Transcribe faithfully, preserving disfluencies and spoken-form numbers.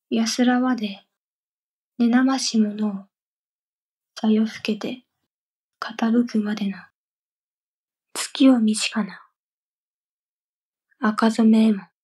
安らわで、ねなましものを、さよふけて、かたぶくまでな。月をみしかな。赤染めえも。